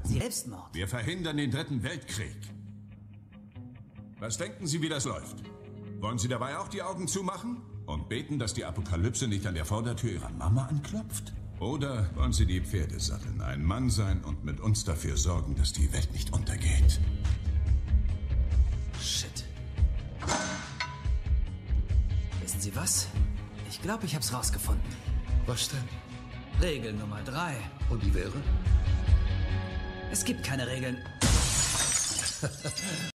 Selbstmord. Wir verhindern den Dritten Weltkrieg. Was denken Sie, wie das läuft? Wollen Sie dabei auch die Augen zumachen? Und beten, dass die Apokalypse nicht an der Vordertür Ihrer Mama anklopft? Oder wollen Sie die Pferde satteln, ein Mann sein und mit uns dafür sorgen, dass die Welt nicht untergeht? Shit. Wissen Sie was? Ich glaube, ich hab's rausgefunden. Was denn? Regel Nummer 3. Und die wäre? Es gibt keine Regeln.